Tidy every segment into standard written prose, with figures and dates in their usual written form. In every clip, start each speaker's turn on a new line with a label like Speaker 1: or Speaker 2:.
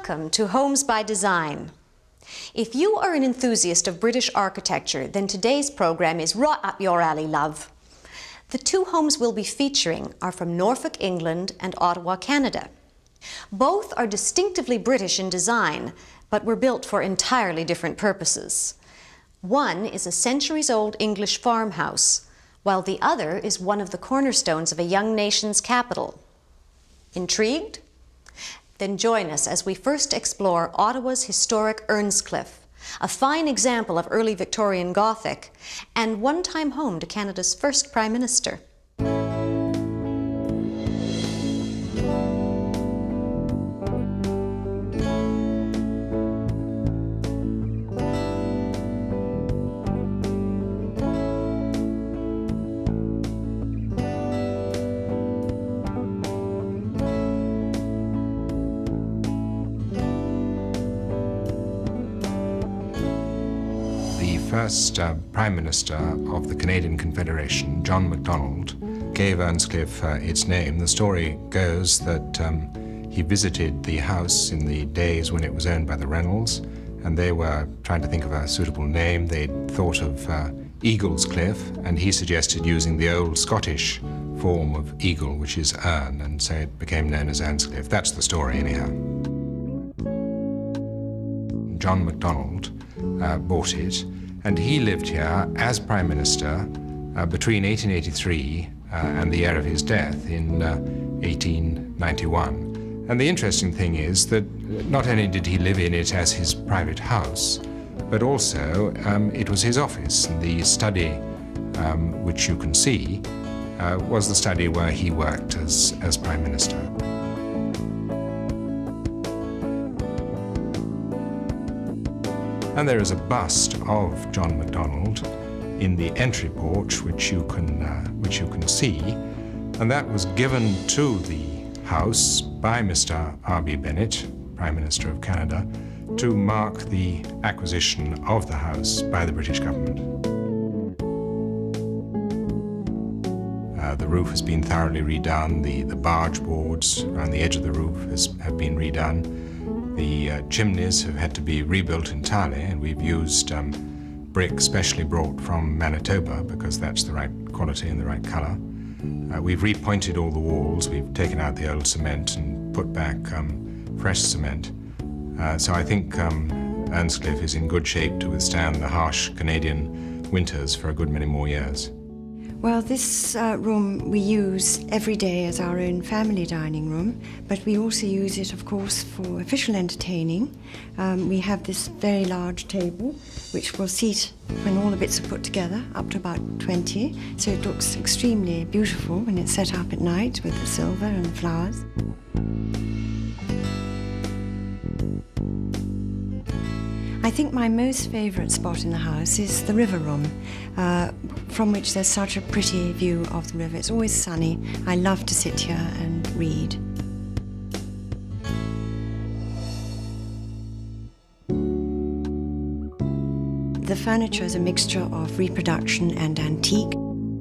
Speaker 1: Welcome to Homes by Design. If you are an enthusiast of British architecture, then today's program is right up your alley, love. The two homes we'll be featuring are from Norfolk, England and Ottawa, Canada. Both are distinctively British in design, but were built for entirely different purposes. One is a centuries-old English farmhouse, while the other is one of the cornerstones of a young nation's capital. Intrigued? Then join us as we first explore Ottawa's historic Earnscliffe, a fine example of early Victorian Gothic and one-time home to Canada's first Prime Minister.
Speaker 2: The first Prime Minister of the Canadian Confederation, John Macdonald, gave Earnscliffe its name. The story goes that he visited the house in the days when it was owned by the Reynolds, and they were trying to think of a suitable name. They thought of Eagle's Cliff, and he suggested using the old Scottish form of eagle, which is Ern, and so it became known as Earnscliffe. That's the story, anyhow. John Macdonald bought it, and he lived here as Prime Minister between 1883 and the year of his death in 1891. And the interesting thing is that not only did he live in it as his private house, but also it was his office. The study, which you can see, was the study where he worked as Prime Minister. And there is a bust of John Macdonald in the entry porch, which you can see, and that was given to the house by Mr. R.B. Bennett, Prime Minister of Canada, to mark the acquisition of the house by the British government. The roof has been thoroughly redone. The barge boards around the edge of the roof have been redone. The chimneys have had to be rebuilt entirely, and we've used brick specially brought from Manitoba because that's the right quality and the right colour. We've repointed all the walls. We've taken out the old cement and put back fresh cement. So I think Earnscliffe is in good shape to withstand the harsh Canadian winters for a good many more years.
Speaker 3: Well, this room we use every day as our own family dining room, but we also use it, of course, for official entertaining. We have this very large table, which will seat, when all the bits are put together, up to about 20, so it looks extremely beautiful when it's set up at night with the silver and the flowers. I think my most favourite spot in the house is the river room, from which there's such a pretty view of the river. It's always sunny. I love to sit here and read. The furniture is a mixture of reproduction and antique.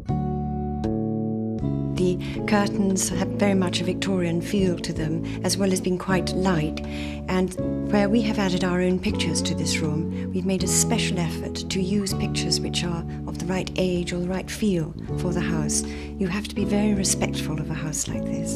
Speaker 3: The curtains have very much a Victorian feel to them, as well as being quite light. And where we have added our own pictures to this room, we've made a special effort to use pictures which are of the right age or the right feel for the house. You have to be very respectful of a house like this.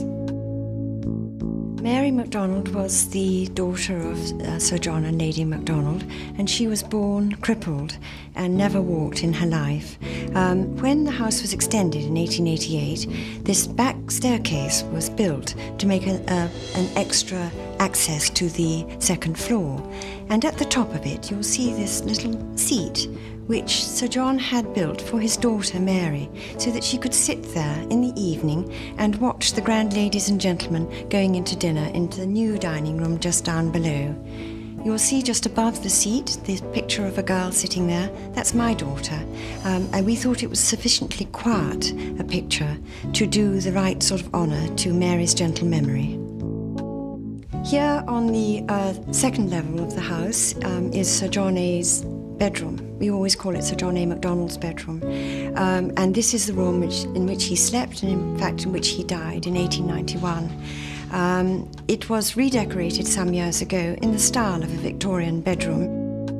Speaker 3: Mary Macdonald was the daughter of Sir John and Lady Macdonald, and she was born crippled and never walked in her life. When the house was extended in 1888, this back staircase was built to make an extra access to the second floor. And at the top of it, you'll see this little seat which Sir John had built for his daughter Mary, so that she could sit there in the evening and watch the grand ladies and gentlemen going into dinner into the new dining room just down below. You'll see just above the seat the picture of a girl sitting there. That's my daughter. And we thought it was sufficiently quiet a picture to do the right sort of honour to Mary's gentle memory. Here on the second level of the house is Sir John A.'s bedroom. We always call it Sir John A. Macdonald's bedroom. And this is the room in which he slept, and in fact in which he died in 1891. It was redecorated some years ago in the style of a Victorian bedroom.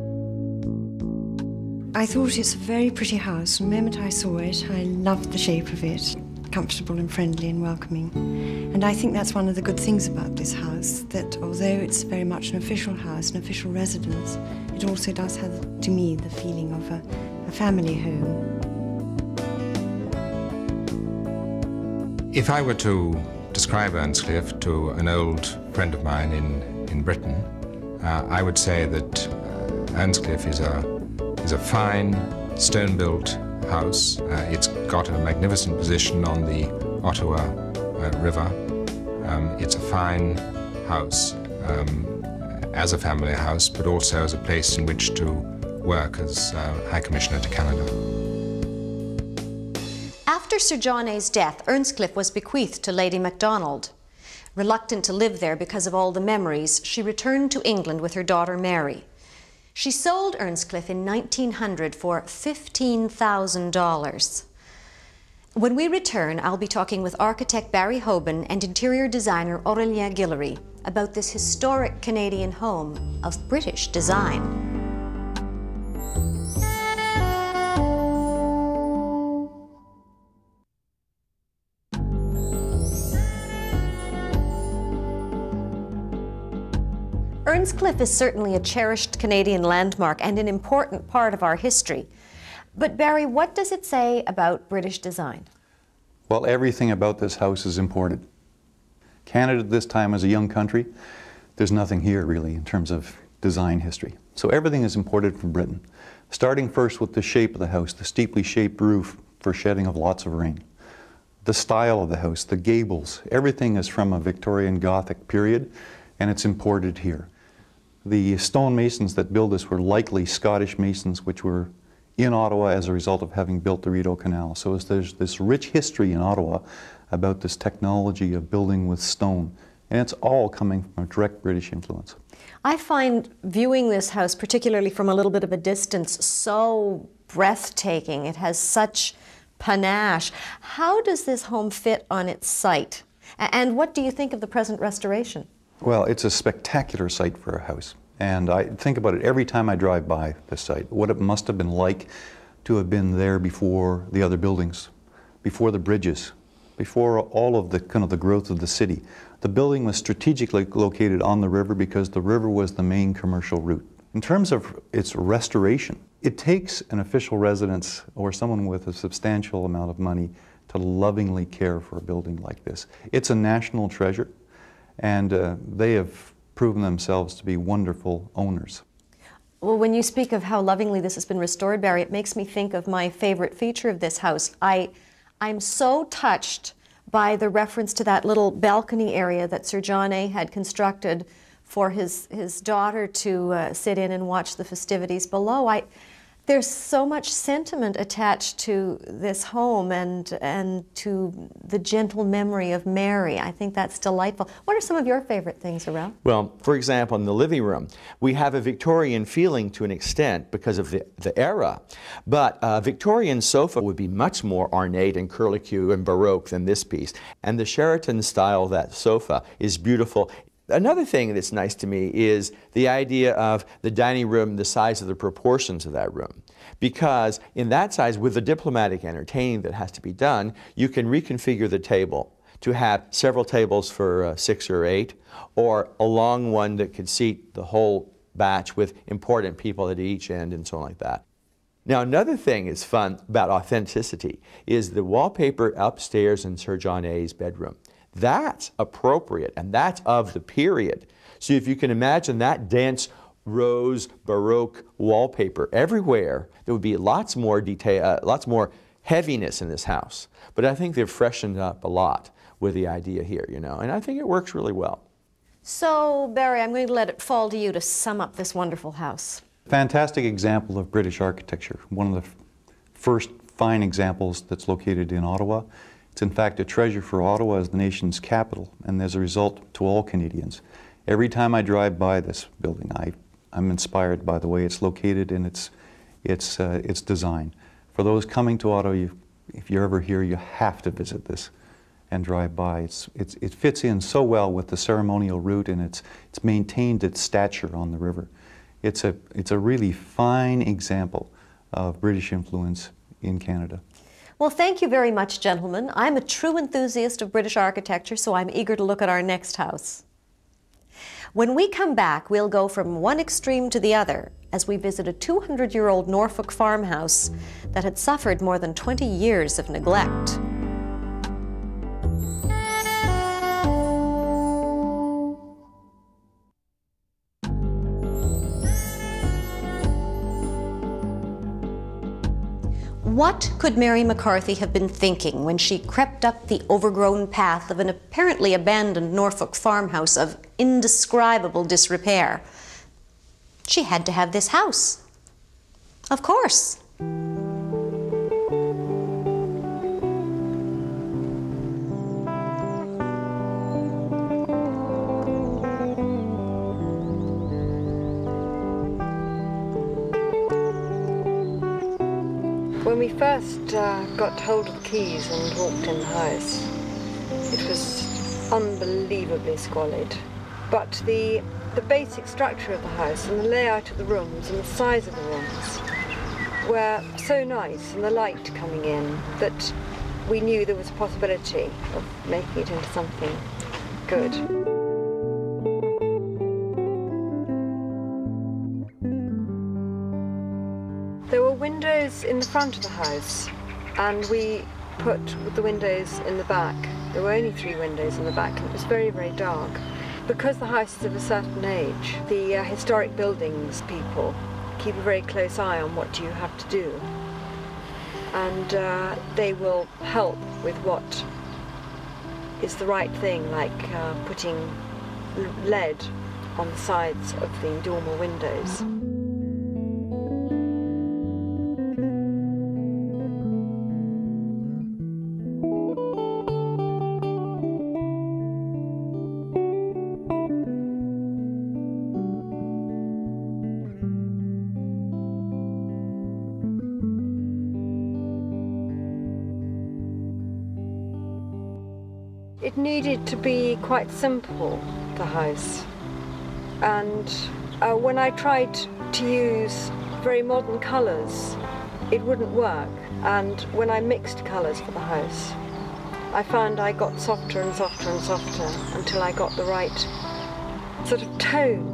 Speaker 3: I thought it's a very pretty house. The moment I saw it, I loved the shape of it. Comfortable and friendly and welcoming. And I think that's one of the good things about this house, that although it's very much an official house, an official residence, it also does have, to me, the feeling of a family home.
Speaker 2: If I were to describe Earnscliffe to an old friend of mine in Britain, I would say that Earnscliffe is a fine, stone-built house. It's got a magnificent position on the Ottawa River. It's a fine house as a family house, but also as a place in which to work as High Commissioner to Canada.
Speaker 1: After Sir John A.'s death, Earnscliffe was bequeathed to Lady Macdonald. Reluctant to live there because of all the memories, she returned to England with her daughter Mary. She sold Earnscliffe in 1900 for $15,000. When we return, I'll be talking with architect Barry Hoban and interior designer Aurélien Guillory about this historic Canadian home of British design. Earnscliffe is certainly a cherished Canadian landmark and an important part of our history. But Barry, what does it say about British design?
Speaker 4: Well, everything about this house is imported. Canada at this time is a young country. There's nothing here really in terms of design history. So everything is imported from Britain. Starting first with the shape of the house, the steeply shaped roof for shedding of lots of rain. The style of the house, the gables, everything is from a Victorian Gothic period, and it's imported here. The stonemasons that built this were likely Scottish masons, which were in Ottawa as a result of having built the Rideau Canal. So there's this rich history in Ottawa about this technology of building with stone, and it's all coming from a direct British influence.
Speaker 1: I find viewing this house, particularly from a little bit of a distance, so breathtaking. It has such panache. How does this home fit on its site? And what do you think of the present restoration?
Speaker 4: Well, it's a spectacular site for a house. And I think about it every time I drive by this site, what it must have been like to have been there before the other buildings, before the bridges, before all of the kind of the growth of the city. The building was strategically located on the river because the river was the main commercial route. In terms of its restoration, it takes an official residence or someone with a substantial amount of money to lovingly care for a building like this. It's a national treasure, and they have proven themselves to be wonderful owners.
Speaker 1: Well, when you speak of how lovingly this has been restored, Barry, it makes me think of my favorite feature of this house. I'm so touched by the reference to that little balcony area that Sir John A. had constructed for his daughter to sit in and watch the festivities below. There's so much sentiment attached to this home and to the gentle memory of Mary. I think that's delightful. What are some of your favorite things, Aurel?
Speaker 5: Well, for example, in the living room, we have a Victorian feeling to an extent because of the era, but a Victorian sofa would be much more ornate and curlicue and Baroque than this piece. And the Sheraton style of that sofa is beautiful. Another thing that's nice to me is the idea of the dining room, the size of the proportions of that room. Because in that size, with the diplomatic entertaining that has to be done, you can reconfigure the table to have several tables for 6 or 8, or a long one that could seat the whole batch with important people at each end and so on like that. Now, another thing is fun about authenticity is the wallpaper upstairs in Sir John A.'s bedroom. That's appropriate, and that's of the period. So if you can imagine that dense rose Baroque wallpaper everywhere, there would be lots more detail, lots more heaviness in this house. But I think they've freshened up a lot with the idea here, you know, and I think it works really well.
Speaker 1: So, Barry, I'm going to let it fall to you to sum up this wonderful house.
Speaker 4: Fantastic example of British architecture. One of the first fine examples that's located in Ottawa. It's in fact a treasure for Ottawa as the nation's capital, and as a result to all Canadians. Every time I drive by this building, I'm inspired by the way it's located and its design. For those coming to Ottawa, if you're ever here, you have to visit this. and drive by. It fits in so well with the ceremonial route, and it's maintained its stature on the river. It's a really fine example of British influence in Canada.
Speaker 1: Well, thank you very much, gentlemen. I'm a true enthusiast of British architecture, so I'm eager to look at our next house. When we come back, we'll go from one extreme to the other as we visit a 200-year-old Norfolk farmhouse that had suffered more than 20 years of neglect. What could Mary McCarthy have been thinking when she crept up the overgrown path of an apparently abandoned Norfolk farmhouse of indescribable disrepair? She had to have this house. Of course.
Speaker 3: When we first got hold of the keys and walked in the house, it was unbelievably squalid. But the basic structure of the house and the layout of the rooms and the size of the rooms were so nice, and the light coming in, that we knew there was a possibility of making it into something good. There were windows in the front of the house, and we put the windows in the back. There were only 3 windows in the back, and it was very, very dark. Because the house is of a certain age, the historic buildings people keep a very close eye on what you have to do. And they will help with what is the right thing, like putting lead on the sides of the dormer windows. It needed to be quite simple, the house, and when I tried to use very modern colours, it wouldn't work, and when I mixed colours for the house, I found I got softer and softer and softer until I got the right sort of tones.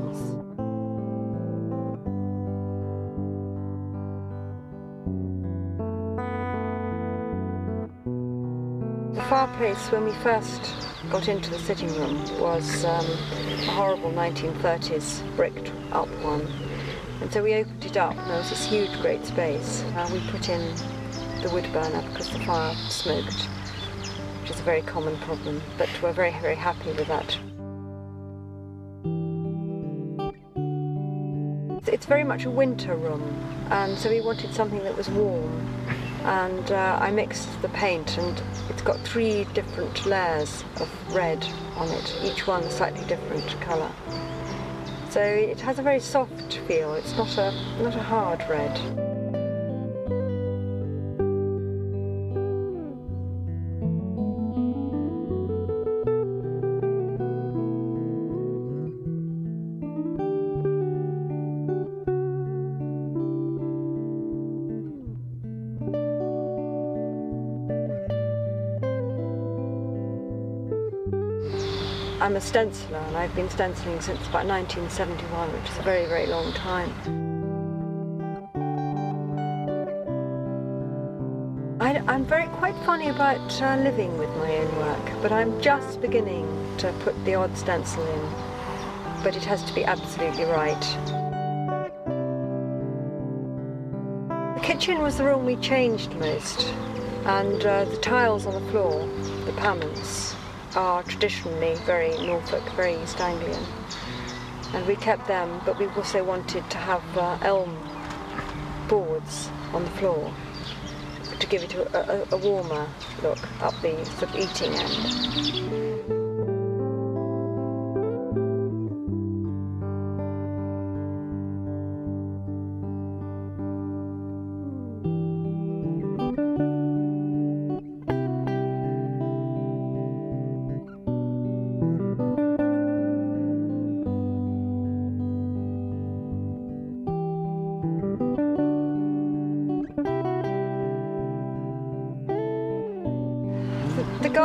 Speaker 3: The fireplace, when we first got into the sitting room, was a horrible 1930s bricked up one. And so we opened it up, and there was this huge, great space. We put in the wood burner because the fire smoked, which is a very common problem, but we're very, very happy with that. It's very much a winter room, and so we wanted something that was warm. And I mixed the paint, and it's got 3 different layers of red on it, each one a slightly different colour. So it has a very soft feel, it's not a hard red. I'm a stenciler, and I've been stenciling since about 1971, which is a very, very long time. I'm quite funny about living with my own work, but I'm just beginning to put the odd stencil in, but it has to be absolutely right. The kitchen was the room we changed most, and the tiles on the floor, the pavements, are traditionally very Norfolk, very East Anglian, and we kept them, but we also wanted to have elm boards on the floor to give it a warmer look up the sort of eating end.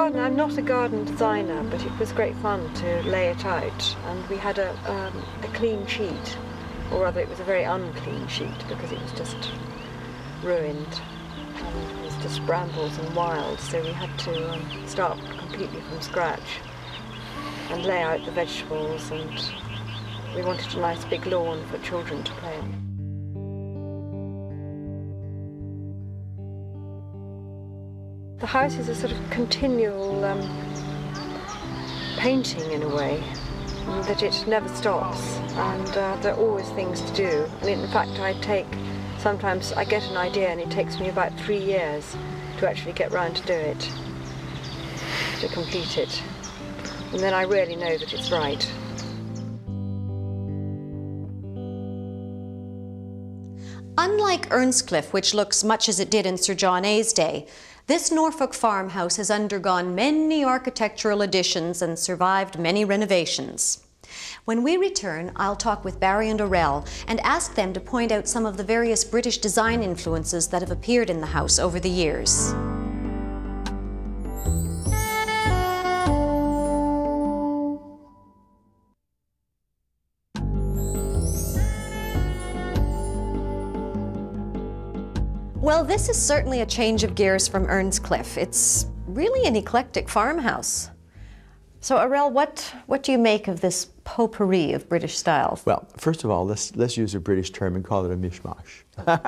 Speaker 3: garden, I'm not a garden designer, but it was great fun to lay it out, and we had a clean sheet, or rather it was a very unclean sheet because it was just ruined. It was just brambles and wild, so we had to start completely from scratch and lay out the vegetables, and we wanted a nice big lawn for children to play on. The house is a sort of continual painting in a way, that it never stops, and there are always things to do. And in fact, sometimes I get an idea and it takes me about 3 years to actually get round to do it, to complete it. And then I really know that it's right.
Speaker 1: Unlike Earnscliffe, which looks much as it did in Sir John A's day, this Norfolk farmhouse has undergone many architectural additions and survived many renovations. When we return, I'll talk with Barry and Aurel and ask them to point out some of the various British design influences that have appeared in the house over the years. Well, this is certainly a change of gears from Earnscliffe. It's really an eclectic farmhouse. So, Aurel, what do you make of this potpourri of British styles?
Speaker 5: Well, first of all, let's use a British term and call it a mishmash.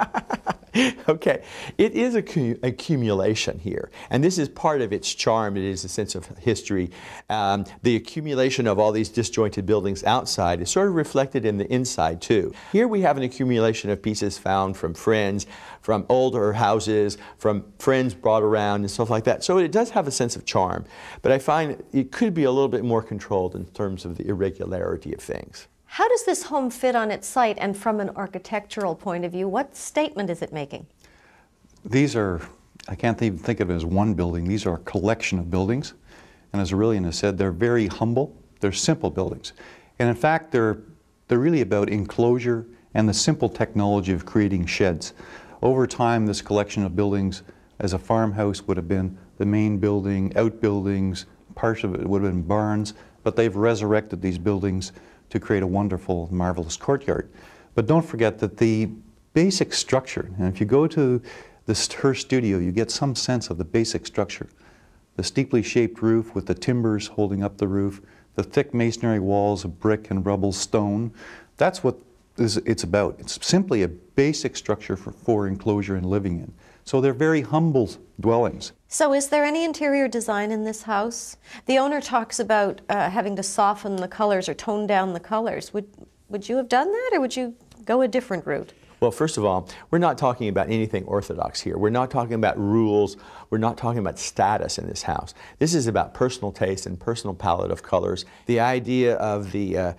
Speaker 5: Okay, it is accumulation here, and this is part of its charm. It is a sense of history. The accumulation of all these disjointed buildings outside is sort of reflected in the inside too. Here we have an accumulation of pieces found from friends, from older houses, from friends brought around and stuff like that. So it does have a sense of charm, but I find it could be a little bit more controlled in terms of the irregularity of things.
Speaker 1: How does this home fit on its site, and from an architectural point of view, what statement is it making?
Speaker 4: These are, I can't even think of it as one building, these are a collection of buildings. And as Aurelian has said, they're very humble, they're simple buildings. And in fact, they're really about enclosure and the simple technology of creating sheds. Over time, this collection of buildings as a farmhouse would have been the main building, outbuildings, parts of it would have been barns, but they've resurrected these buildings to create a wonderful, marvelous courtyard. But don't forget that the basic structure, and if you go to her studio, you get some sense of the basic structure. The steeply shaped roof with the timbers holding up the roof, the thick masonry walls of brick and rubble stone, that's what it's about. It's simply a basic structure for enclosure and living in. So they're very humble dwellings.
Speaker 1: So is there any interior design in this house? The owner talks about having to soften the colors or tone down the colors. Would you have done that, or would you go a different route?
Speaker 5: Well, first of all, we're not talking about anything orthodox here. We're not talking about rules. We're not talking about status in this house. This is about personal taste and personal palette of colors. The idea of the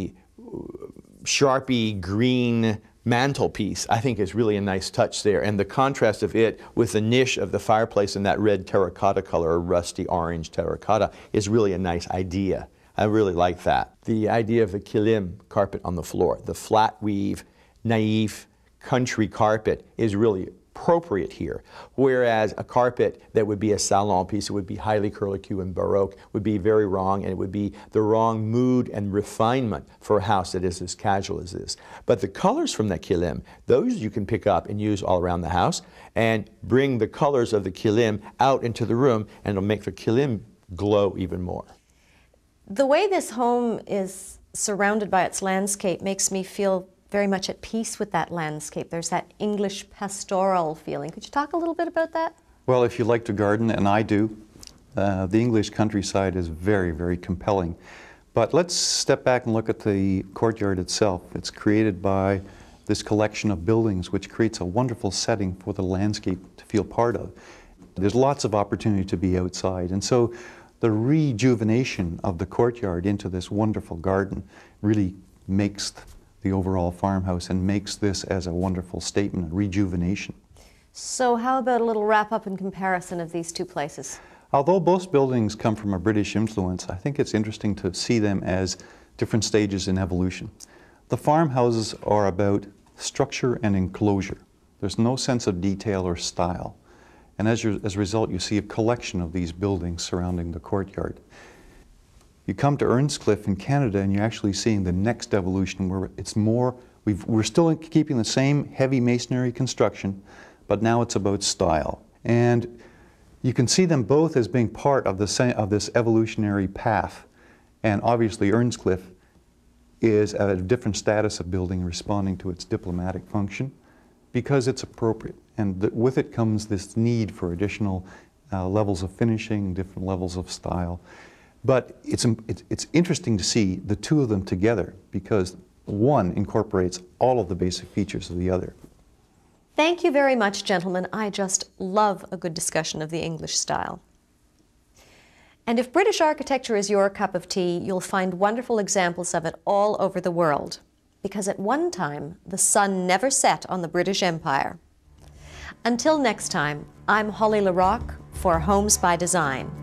Speaker 5: Sharpie green mantelpiece, I think, is really a nice touch there, and the contrast of it with the niche of the fireplace in that red terracotta color, or rusty orange terracotta, is really a nice idea. I really like that. The idea of the kilim carpet on the floor, the flat weave, naive country carpet, is really appropriate here, whereas a carpet that would be a salon piece, it would be highly curlicue and Baroque, would be very wrong, and it would be the wrong mood and refinement for a house that is as casual as this. But the colors from that kilim, those you can pick up and use all around the house, and bring the colors of the kilim out into the room, and it'll make the kilim glow even more.
Speaker 1: The way this home is surrounded by its landscape makes me feel very much at peace with that landscape. There's that English pastoral feeling. Could you talk a little bit about that?
Speaker 4: Well, if you like to garden, and I do, the English countryside is very, very compelling. But let's step back and look at the courtyard itself. It's created by this collection of buildings, which creates a wonderful setting for the landscape to feel part of. There's lots of opportunity to be outside, and so the rejuvenation of the courtyard into this wonderful garden really makes the overall farmhouse and makes this as a wonderful statement, rejuvenation.
Speaker 1: So how about a little wrap-up and comparison of these two places?
Speaker 4: Although both buildings come from a British influence, I think it's interesting to see them as different stages in evolution. The farmhouses are about structure and enclosure. There's no sense of detail or style. And as a result, you see a collection of these buildings surrounding the courtyard. You come to Earnscliffe in Canada and you're actually seeing the next evolution where it's more, we're still keeping the same heavy masonry construction, but now it's about style. And you can see them both as being part of this evolutionary path. And obviously Earnscliffe is at a different status of building responding to its diplomatic function because it's appropriate. And with it comes this need for additional levels of finishing, different levels of style. But it's interesting to see the two of them together because one incorporates all of the basic features of the other.
Speaker 1: Thank you very much, gentlemen. I just love a good discussion of the English style. And if British architecture is your cup of tea, you'll find wonderful examples of it all over the world. Because at one time, the sun never set on the British Empire. Until next time, I'm Holly LaRock for Homes by Design.